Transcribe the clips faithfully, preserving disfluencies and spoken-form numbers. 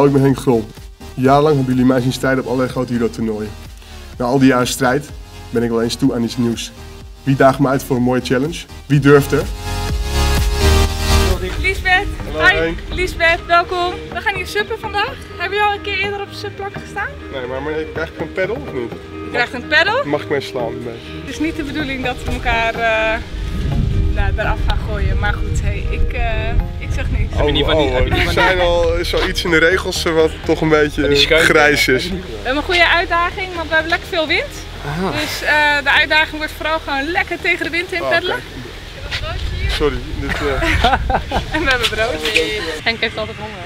Hallo, ik ben Henk Grol. Jarenlang hebben jullie mij zien strijden op allerlei grote judo-toernooien. Na al die jaren strijd ben ik wel eens toe aan iets nieuws. Wie daagt me uit voor een mooie challenge? Wie durft er? Liesbeth, Hallo, hi. Henk. Liesbeth, welkom. We gaan hier suppen vandaag. Hebben jullie al een keer eerder op de supplank gestaan? Nee, maar, maar krijg ik een pedal of niet? Je krijgt een pedal. Mag ik mee slaan een beetje? Het is niet de bedoeling dat we elkaar uh, nou, eraf gaan gooien. Maar goed, hey, ik, uh, ik zeg niks. Oh, oh, oh. Er zijn al is al iets in de regels wat toch een beetje grijs is. We hebben een goede uitdaging, want we hebben lekker veel wind. Aha. Dus uh, de uitdaging wordt vooral gewoon lekker tegen de wind in peddelen. Oh, okay. Sorry. Dit, uh... en we hebben brood. Henk heeft altijd honger.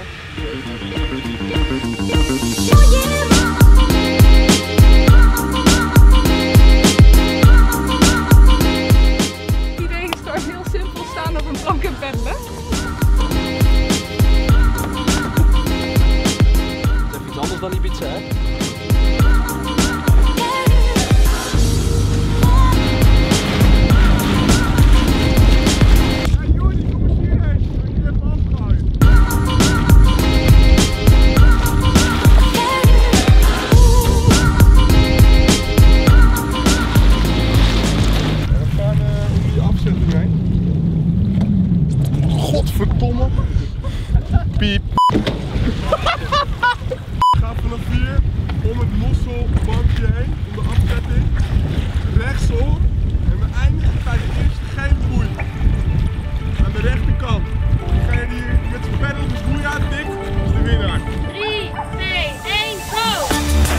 Het idee is toch heel simpel staan op een plank en peddelen. Dat is even iets anders dan die pizza, hè? Godverdomme. Piep. Ga vanaf hier om het mosselbankje heen, om de afzetting. Rechtsom. En we eindigen bij de eerste gele boei. Aan de rechterkant. Degene die met zijn pedal de boei uittikt, is de winnaar. drie, twee, één, go!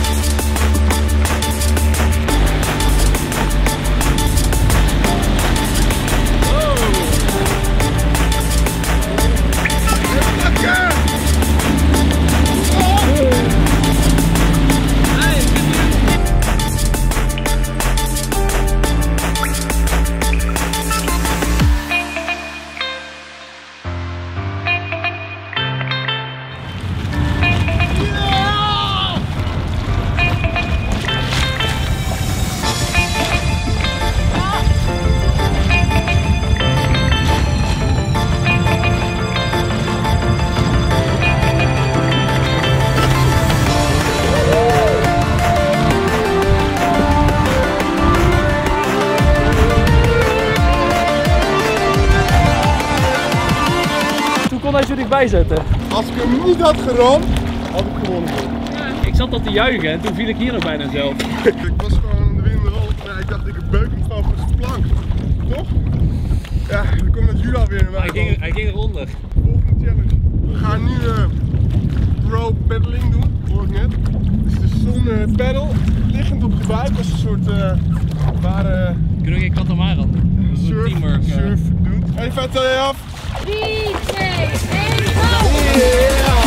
Kon hij zo dichtbij zetten? Als ik hem niet had geramd, had ik gewonnen. Ja, ik zat al te juichen en toen viel ik hier nog bijna zelf. Ik was gewoon de wind erop, maar ik dacht ik beuk hem gewoon voor zijn plank. Toch? Ja, dan komt het jullie alweer naar mij. Hij ging, hij ging eronder. Volgende challenge. We gaan nu uh, pro pedaling doen, hoor ik net. Dus het is zo'n pedal, liggend op je buik, als een soort uh, ware... Kunnen we geen katamaran? Surf, teamwork, uh... surf doet. Even tel je af. drie, twee, één, go! Yeah.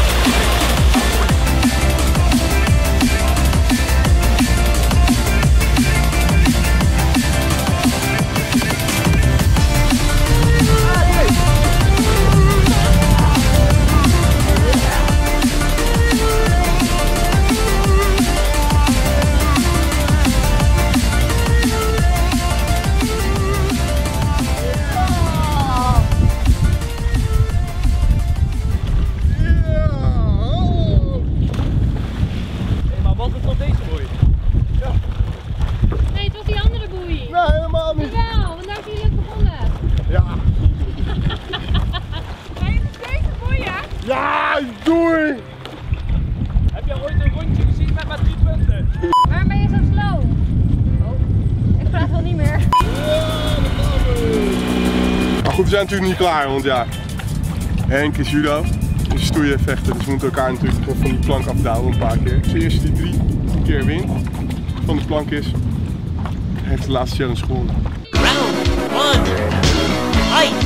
Ja, doei! Heb jij ooit een rondje gezien met maar drie punten? Waarom ben je zo slow? Oh, ik praat wel niet meer. Ja, maar goed, we zijn natuurlijk niet klaar, want ja, Henk is judo, is stoeien, vechten, dus we moeten elkaar natuurlijk van die plank afdouwen een paar keer. Als de eerste die drie keer wint, van de plank is, heeft de laatste challenge gewonnen. Round one, fight!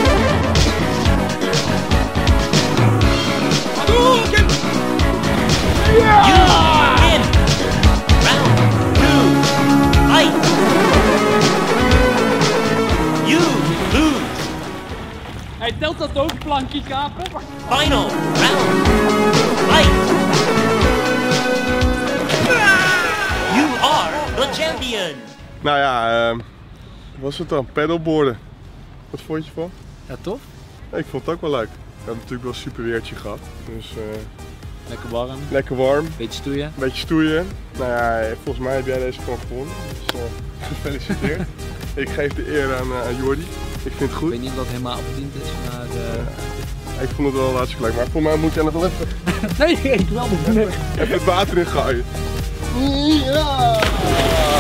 Yeah! You win! Round two, fight! You lose! Hij telt dat ook, plankje kapen? Final round, fight! You are the champion! Nou ja, uh, wat was het dan? Paddleboarden. Wat vond je van? Ja, tof. Ja, ik vond het ook wel leuk. We hebben natuurlijk wel een super weertje gehad. Dus uh, Lekker warm. Lekker warm. Beetje stoeien. Een beetje stoeien. Nou ja, volgens mij heb jij deze gewoon gewonnen. Dus uh, gefeliciteerd. Ik geef de eer aan, uh, aan Jordi. Ik vind het Ik goed. weet niet of dat helemaal verdiend is, maar... Uh... Ik vond het wel hartstikke leuk, maar voor mij moet jij nog wel even, Nee, ik wel niet. even het water in gooien. Ja!